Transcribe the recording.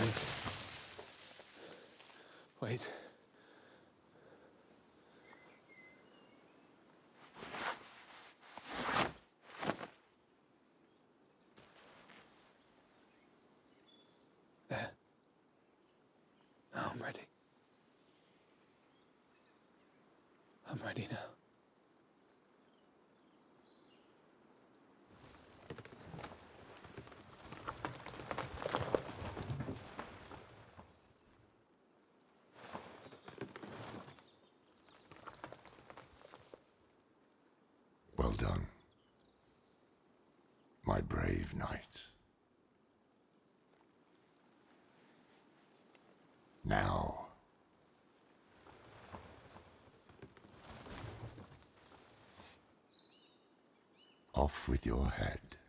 alive. Wait. There. Now I'm ready. I'm ready now. Well done, my brave knight. Now, off with your head.